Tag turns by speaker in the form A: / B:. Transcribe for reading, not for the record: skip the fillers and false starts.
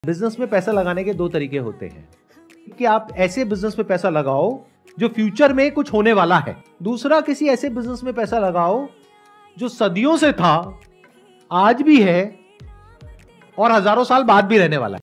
A: Business में पैसा लगाने के दो तरीके होते हैं कि आप ऐसे बिजनेस में पैसा लगाओ जो फ्यूचर में कुछ होने वाला है। दूसरा, किसी ऐसे बिजनेस में पैसा लगाओ जो सदियों से था, आज भी है और हजारों साल बाद भी रहने वाला है।